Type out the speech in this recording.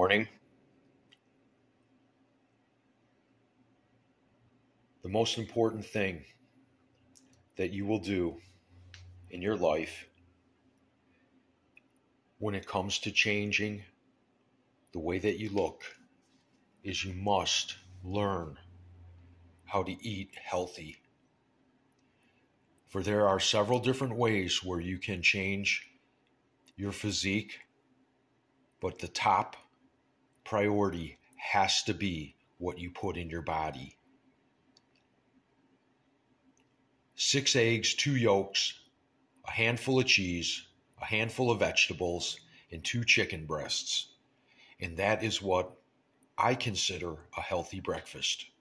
morning. The most important thing that you will do in your life when it comes to changing the way that you look is you must learn how to eat healthy. For there are several different ways where you can change your physique, but the top priority has to be what you put in your body. 6 eggs, 2 yolks, a handful of cheese, a handful of vegetables, and 2 chicken breasts. And that is what I consider a healthy breakfast.